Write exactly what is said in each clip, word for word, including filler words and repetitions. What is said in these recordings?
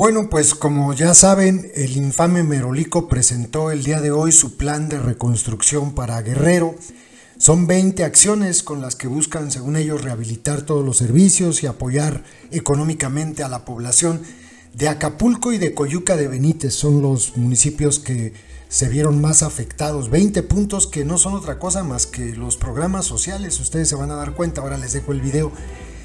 Bueno, pues como ya saben, el infame Merolico presentó el día de hoy su plan de reconstrucción para Guerrero. Son veinte acciones con las que buscan, según ellos, rehabilitar todos los servicios y apoyar económicamente a la población de Acapulco y de Coyuca de Benítez. Son los municipios que se vieron más afectados. veinte puntos que no son otra cosa más que los programas sociales. Ustedes se van a dar cuenta, ahora les dejo el video.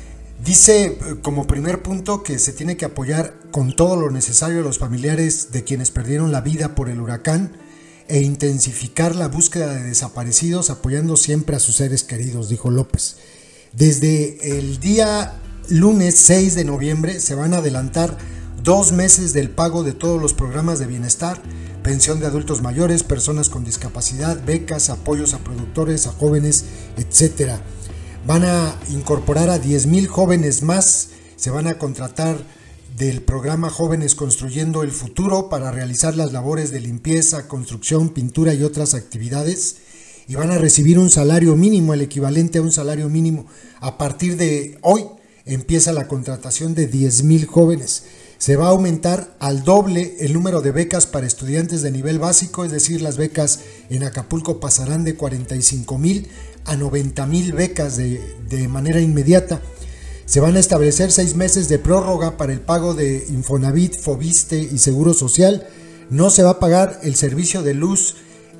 Dice como primer punto que se tiene que apoyar con todo lo necesario a los familiares de quienes perdieron la vida por el huracán e intensificar la búsqueda de desaparecidos apoyando siempre a sus seres queridos, dijo López. Desde el día lunes seis de noviembre se van a adelantar dos meses del pago de todos los programas de bienestar, pensión de adultos mayores, personas con discapacidad, becas, apoyos a productores, a jóvenes, etcétera. Van a incorporar a diez mil jóvenes más, se van a contratar del programa Jóvenes Construyendo el Futuro para realizar las labores de limpieza, construcción, pintura y otras actividades, y van a recibir un salario mínimo, el equivalente a un salario mínimo. A partir de hoy empieza la contratación de diez mil jóvenes. Se va a aumentar al doble el número de becas para estudiantes de nivel básico, es decir, las becas en Acapulco pasarán de cuarenta y cinco mil a noventa mil becas de, de manera inmediata. Se van a establecer seis meses de prórroga para el pago de Infonavit, Fobiste y Seguro Social. No se va a pagar el servicio de luz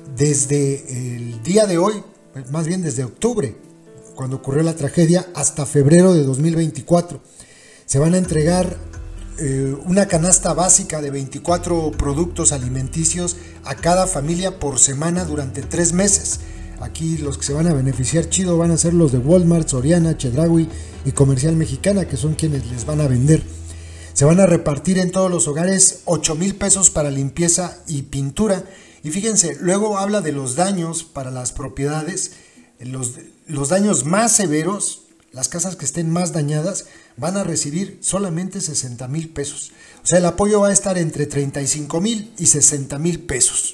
desde el día de hoy, más bien desde octubre, cuando ocurrió la tragedia, hasta febrero de dos mil veinticuatro. Se van a entregar eh, una canasta básica de veinticuatro productos alimenticios a cada familia por semana durante tres meses. Aquí los que se van a beneficiar chido van a ser los de Walmart, Soriana, Chedraui y Comercial Mexicana, que son quienes les van a vender. Se van a repartir en todos los hogares ocho mil pesos para limpieza y pintura. Y fíjense, luego habla de los daños para las propiedades. Los, los daños más severos, las casas que estén más dañadas, van a recibir solamente sesenta mil pesos. O sea, el apoyo va a estar entre treinta y cinco mil y sesenta mil pesos.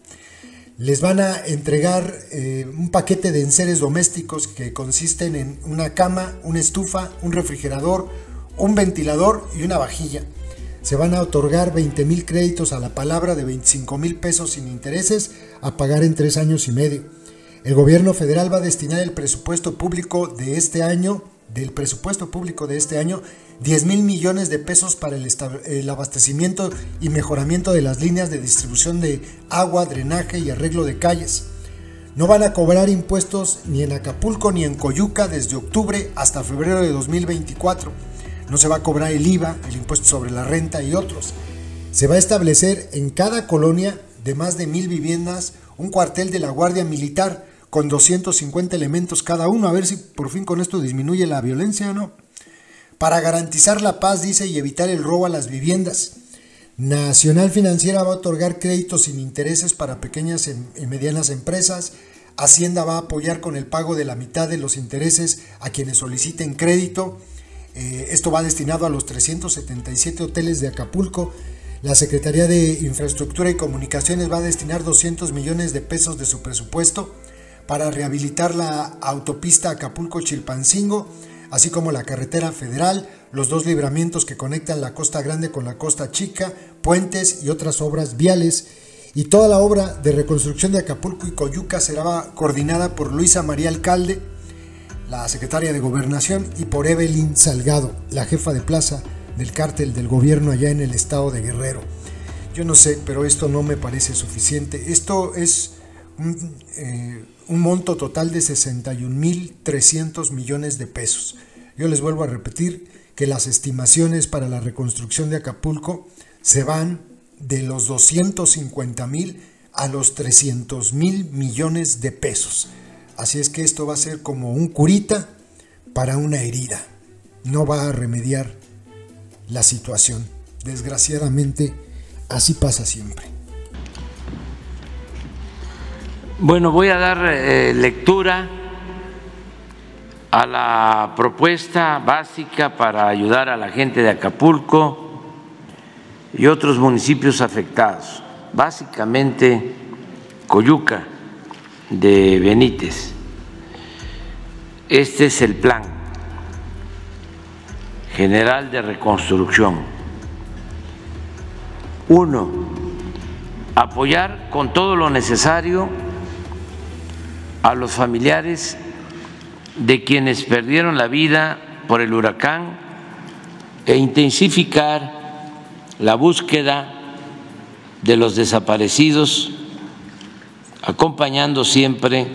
Les van a entregar eh, un paquete de enseres domésticos que consisten en una cama, una estufa, un refrigerador, un ventilador y una vajilla. Se van a otorgar veinte mil créditos a la palabra de veinticinco mil pesos sin intereses a pagar en tres años y medio. El gobierno federal va a destinar el presupuesto público de este año, del presupuesto público de este año, diez mil millones de pesos para el, el abastecimiento y mejoramiento de las líneas de distribución de agua, drenaje y arreglo de calles. No van a cobrar impuestos ni en Acapulco ni en Coyuca desde octubre hasta febrero de dos mil veinticuatro. No se va a cobrar el I V A, el impuesto sobre la renta y otros. Se va a establecer en cada colonia de más de mil viviendas un cuartel de la Guardia Militar con doscientos cincuenta elementos cada uno, a ver si por fin con esto disminuye la violencia o no. Para garantizar la paz, dice, y evitar el robo a las viviendas. Nacional Financiera va a otorgar créditos sin intereses para pequeñas y medianas empresas. Hacienda va a apoyar con el pago de la mitad de los intereses a quienes soliciten crédito. Eh, esto va destinado a los trescientos setenta y siete hoteles de Acapulco. La Secretaría de Infraestructura y Comunicaciones va a destinar doscientos millones de pesos de su presupuesto para rehabilitar la autopista Acapulco-Chilpancingo, así como la carretera federal, los dos libramientos que conectan la Costa Grande con la Costa Chica, puentes y otras obras viales. Y toda la obra de reconstrucción de Acapulco y Coyuca será coordinada por Luisa María Alcalde, la secretaria de Gobernación, y por Evelyn Salgado, la jefa de plaza del cártel del gobierno allá en el estado de Guerrero. Yo no sé, pero esto no me parece suficiente. Esto es un, eh, un monto total de sesenta y un mil trescientos millones de pesos. Yo les vuelvo a repetir que las estimaciones para la reconstrucción de Acapulco se van de los doscientos cincuenta mil a los trescientos mil millones de pesos. Así es que esto va a ser como un curita para una herida. No va a remediar la situación. Desgraciadamente, así pasa siempre. Bueno, voy a dar eh, lectura a la propuesta básica para ayudar a la gente de Acapulco y otros municipios afectados, básicamente Coyuca de Benítez. Este es el plan general de reconstrucción. Uno, apoyar con todo lo necesario a los familiares de quienes perdieron la vida por el huracán e intensificar la búsqueda de los desaparecidos, acompañando siempre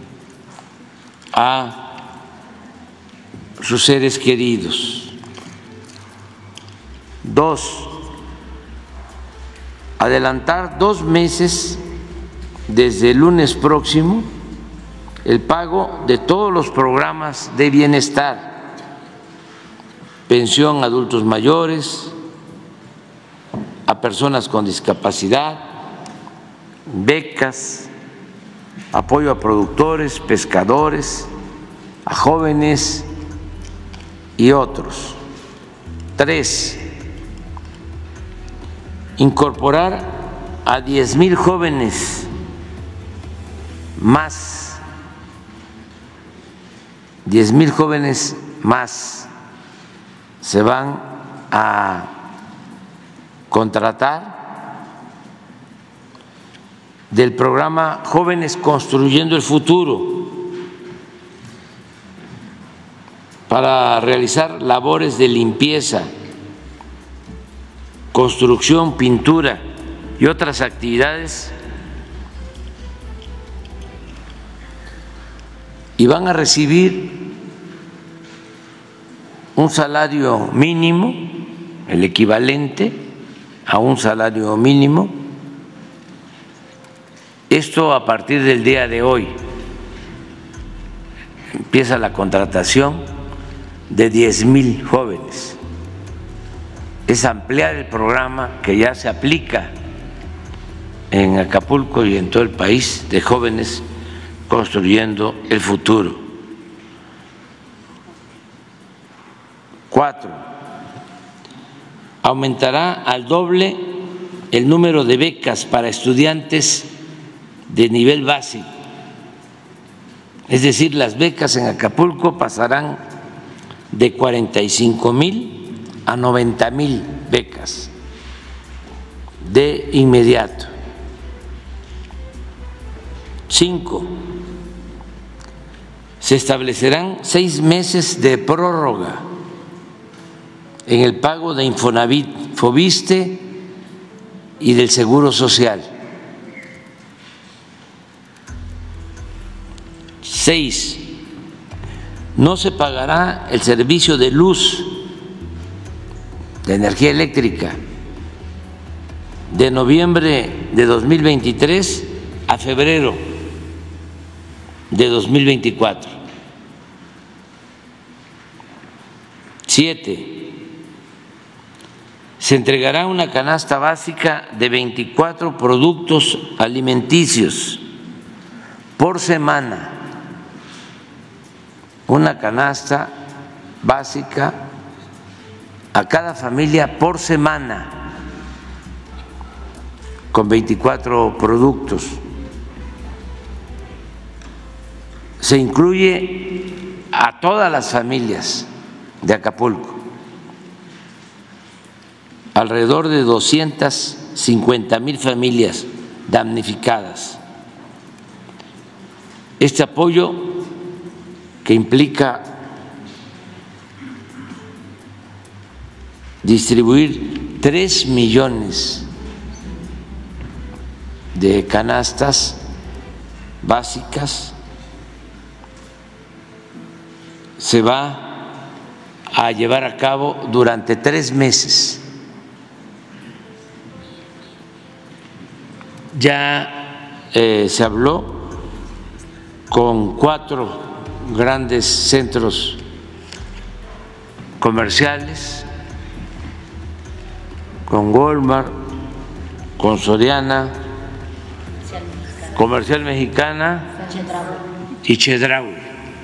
a sus seres queridos. Dos, adelantar dos meses desde el lunes próximo el pago de todos los programas de bienestar, pensión a adultos mayores, a personas con discapacidad, becas, apoyo a productores, pescadores, a jóvenes y otros. Tres, incorporar a diez mil jóvenes más, diez mil jóvenes más se van a contratar del programa Jóvenes Construyendo el Futuro para realizar labores de limpieza, construcción, pintura y otras actividades, y van a recibir un salario mínimo, el equivalente a un salario mínimo, esto a partir del día de hoy. Empieza la contratación de diez mil jóvenes. Es ampliar el programa que ya se aplica en Acapulco y en todo el país de Jóvenes Construyendo el Futuro. Cuatro, aumentará al doble el número de becas para estudiantes de nivel básico. Es decir, las becas en Acapulco pasarán de cuarenta y cinco mil a noventa mil becas de inmediato. Cinco, se establecerán seis meses de prórroga en el pago de Infonavit, Fobiste y del Seguro Social. Seis, no se pagará el servicio de luz, de energía eléctrica, de noviembre de dos mil veintitrés a febrero de dos mil veinticuatro. Siete, se entregará una canasta básica de veinticuatro productos alimenticios por semana, una canasta básica a cada familia por semana con veinticuatro productos. Se incluye a todas las familias de Acapulco, alrededor de doscientas cincuenta mil familias damnificadas. Este apoyo, que implica distribuir tres millones de canastas básicas, se va a llevar a cabo durante tres meses. Ya eh, se habló con cuatro grandes centros comerciales, con Walmart, con Soriana, Comercial Mexicana y Chedraui.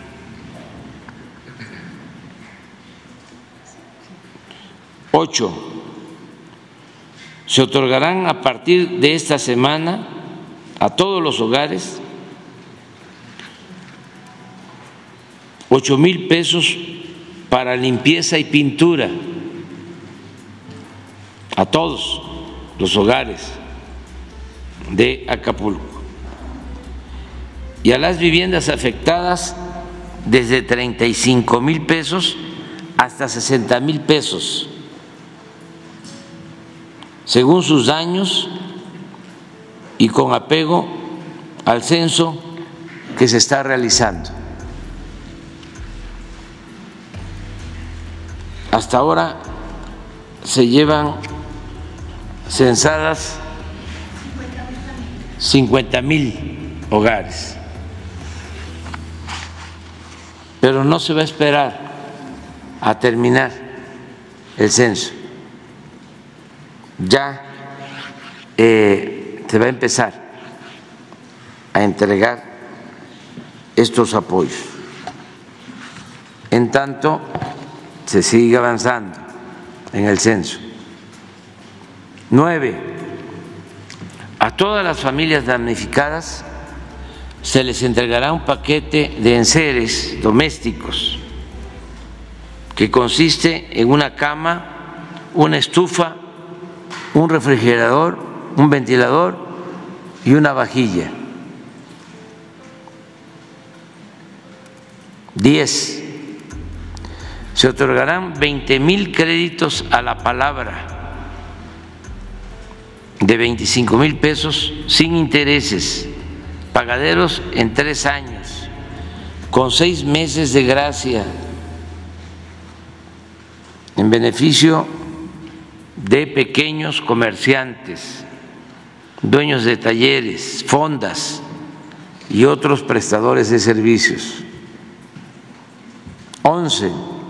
Ocho, se otorgarán a partir de esta semana a todos los hogares ocho mil pesos para limpieza y pintura, a todos los hogares de Acapulco, y a las viviendas afectadas desde treinta y cinco mil pesos hasta sesenta mil pesos, según sus daños y con apego al censo que se está realizando. Hasta ahora se llevan censadas cincuenta mil hogares, pero no se va a esperar a terminar el censo. Ya eh, se va a empezar a entregar estos apoyos. En tanto, se sigue avanzando en el censo. Nueve, a todas las familias damnificadas se les entregará un paquete de enseres domésticos que consiste en una cama, una estufa, un refrigerador, un ventilador y una vajilla. Diez, se otorgarán veinte mil créditos a la palabra de veinticinco mil pesos sin intereses, pagaderos en tres años, con seis meses de gracia, en beneficio de pequeños comerciantes, dueños de talleres, fondas y otros prestadores de servicios. Once,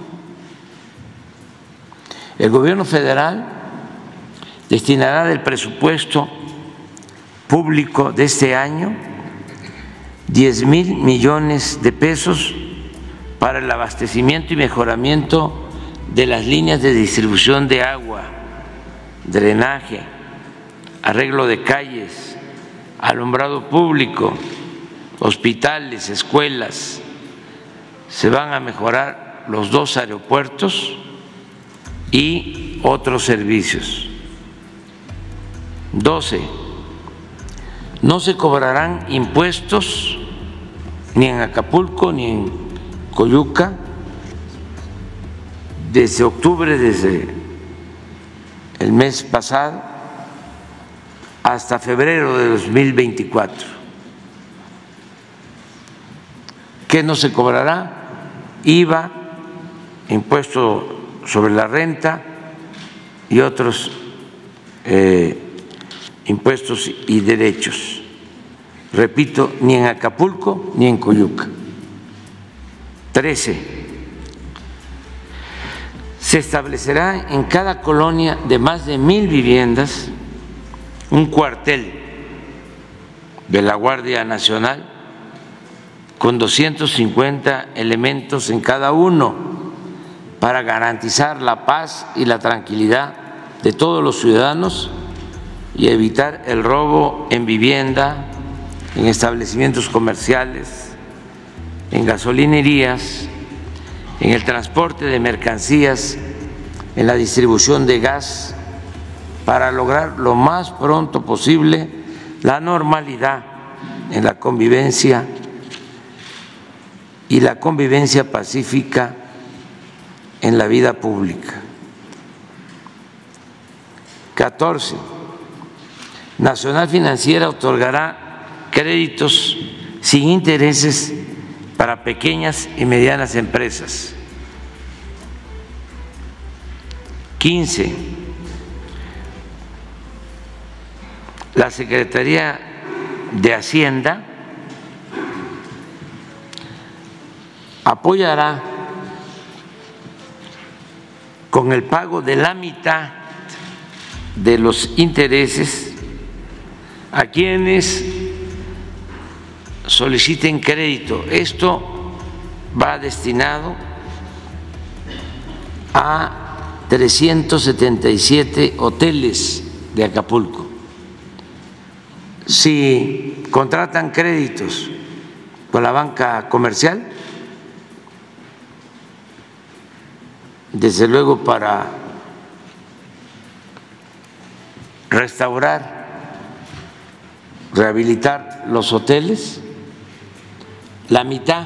el gobierno federal destinará del presupuesto público de este año diez mil millones de pesos para el abastecimiento y mejoramiento de las líneas de distribución de agua, drenaje, arreglo de calles, alumbrado público, hospitales, escuelas. Se van a mejorar los dos aeropuertos y otros servicios. Doce, no se cobrarán impuestos ni en Acapulco ni en Coyuca desde octubre, desde el mes pasado, hasta febrero de dos mil veinticuatro. ¿Qué no se cobrará? I V A, impuesto sobre la renta y otros eh, impuestos y derechos. Repito, ni en Acapulco ni en Coyuca. Trece, se establecerá en cada colonia de más de mil viviendas un cuartel de la Guardia Nacional con doscientos cincuenta elementos en cada uno para garantizar la paz y la tranquilidad de todos los ciudadanos y evitar el robo en vivienda, en establecimientos comerciales, en gasolinerías, en el transporte de mercancías, en la distribución de gas, para lograr lo más pronto posible la normalidad en la convivencia y la convivencia pacífica en la vida pública. catorce. Nacional Financiera otorgará créditos sin intereses para pequeñas y medianas empresas. quince. La Secretaría de Hacienda apoyará con el pago de la mitad de los intereses a quienes soliciten crédito. Esto va destinado a trescientos setenta y siete hoteles de Acapulco. Si contratan créditos con la banca comercial, desde luego para restaurar, rehabilitar los hoteles, la mitad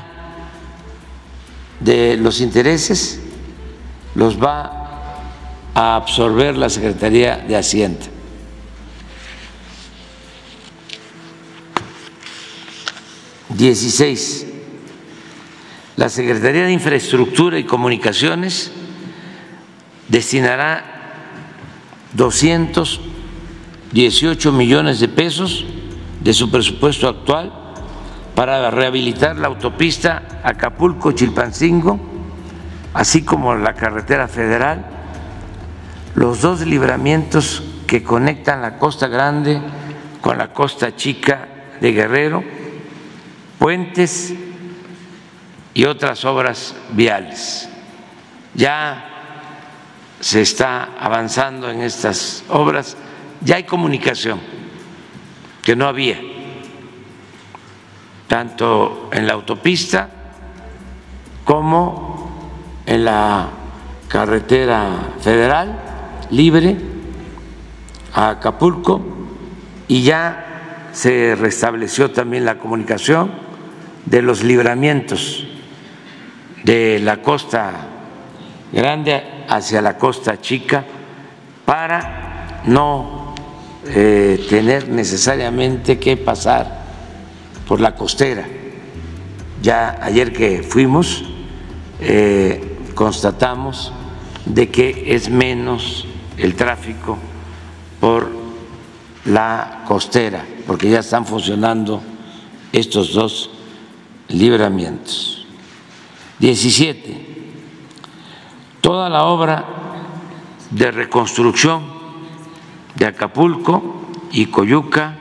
de los intereses los va a absorber la Secretaría de Hacienda. dieciséis. La Secretaría de Infraestructura y Comunicaciones destinará doscientos dieciocho millones de pesos de su presupuesto actual para rehabilitar la autopista Acapulco-Chilpancingo, así como la carretera federal, los dos libramientos que conectan la Costa Grande con la Costa Chica de Guerrero, puentes y otras obras viales. Ya se está avanzando en estas obras, ya hay comunicación que no había, tanto en la autopista como en la carretera federal libre a Acapulco, y ya se restableció también la comunicación de los libramientos de la Costa Grande hacia la Costa Chica para no eh, tener necesariamente que pasar por la costera. Ya ayer que fuimos eh, constatamos de que es menos el tráfico por la costera, porque ya están funcionando estos dos libramientos. diecisiete. Toda la obra de reconstrucción de Acapulco y Coyuca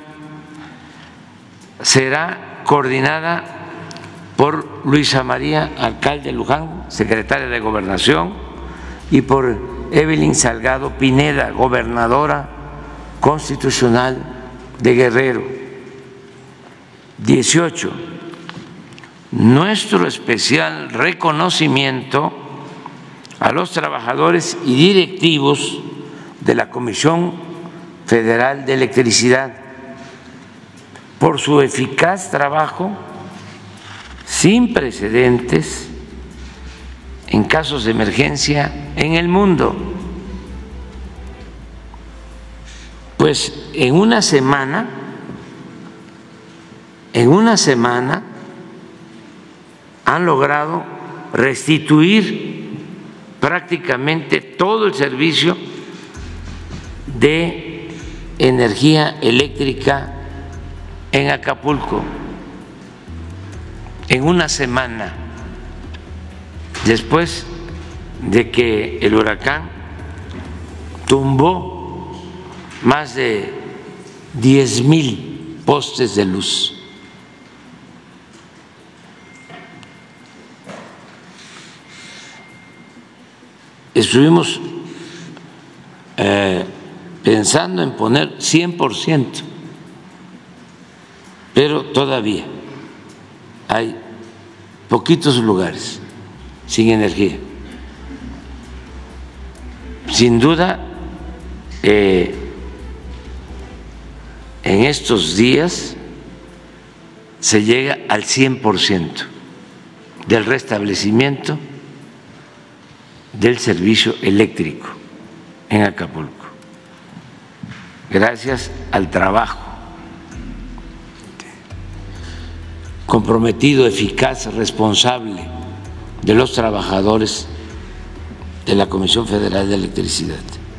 será coordinada por Luisa María Alcalde Luján, secretaria de Gobernación, y por Evelyn Salgado Pineda, gobernadora constitucional de Guerrero. dieciocho. Nuestro especial reconocimiento a los trabajadores y directivos de la Comisión Federal de Electricidad por su eficaz trabajo sin precedentes en casos de emergencia en el mundo. Pues en una semana, en una semana han logrado restituir prácticamente todo el servicio de energía eléctrica en Acapulco. En una semana, después de que el huracán tumbó más de diez mil postes de luz. Estuvimos eh, pensando en poner cien por ciento, pero todavía hay poquitos lugares sin energía. Sin duda, eh, en estos días se llega al cien por ciento del restablecimiento del servicio eléctrico en Acapulco, gracias al trabajo comprometido, eficaz, responsable de los trabajadores de la Comisión Federal de Electricidad,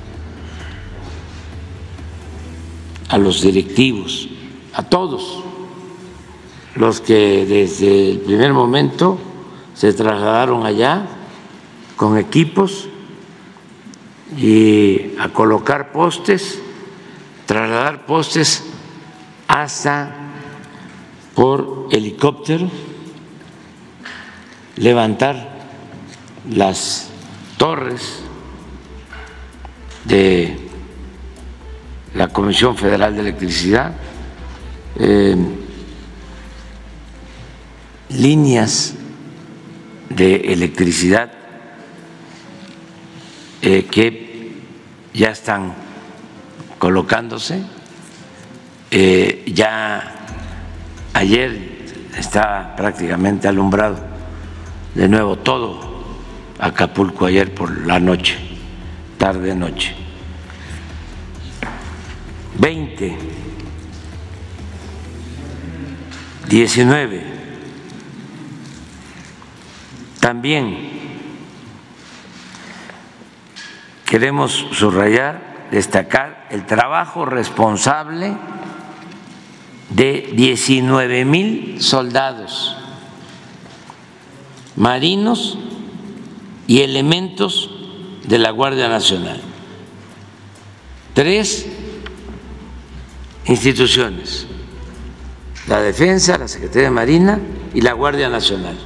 a los directivos, a todos los que desde el primer momento se trasladaron allá con equipos y a colocar postes, trasladar postes hasta por helicóptero, levantar las torres de la Comisión Federal de Electricidad, eh, líneas de electricidad eh, que ya están colocándose. Eh, ya ayer está prácticamente alumbrado de nuevo todo Acapulco, ayer por la noche, tarde noche. veinte, diecinueve, también queremos subrayar, destacar el trabajo responsable de diecinueve mil soldados, marinos y elementos de la Guardia Nacional. Tres instituciones: la Defensa, la Secretaría de Marina y la Guardia Nacional.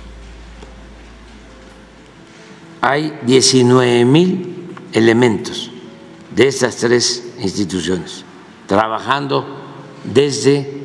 Hay diecinueve mil elementos de estas tres instituciones trabajando desde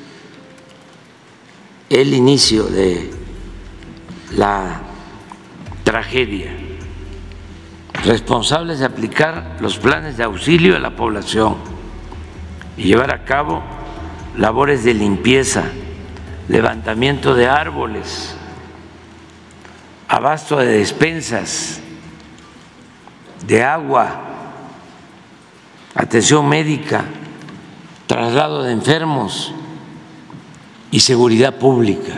el inicio de la tragedia, responsables de aplicar los planes de auxilio a la población y llevar a cabo labores de limpieza, levantamiento de árboles, abasto de despensas, de agua, atención médica, traslado de enfermos y seguridad pública.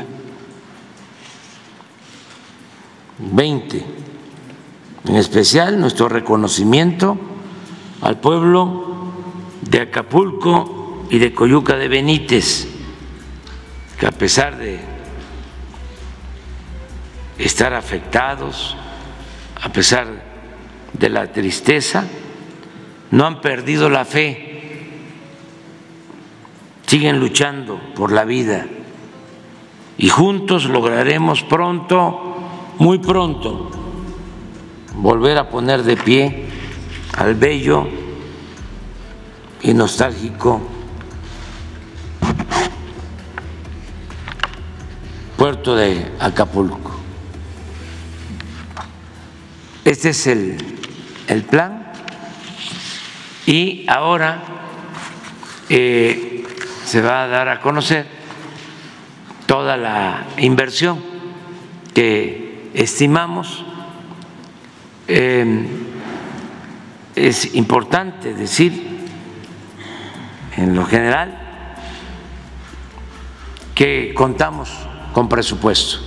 veinte. En especial, nuestro reconocimiento al pueblo de Acapulco y de Coyuca de Benítez, que a pesar de estar afectados, a pesar de la tristeza, no han perdido la fe, siguen luchando por la vida y juntos lograremos pronto, muy pronto, volver a poner de pie al bello y nostálgico puerto de Acapulco. Este es el, el plan, y ahora eh, se va a dar a conocer toda la inversión que estimamos. Eh, es importante decir, en lo general, que contamos con presupuesto.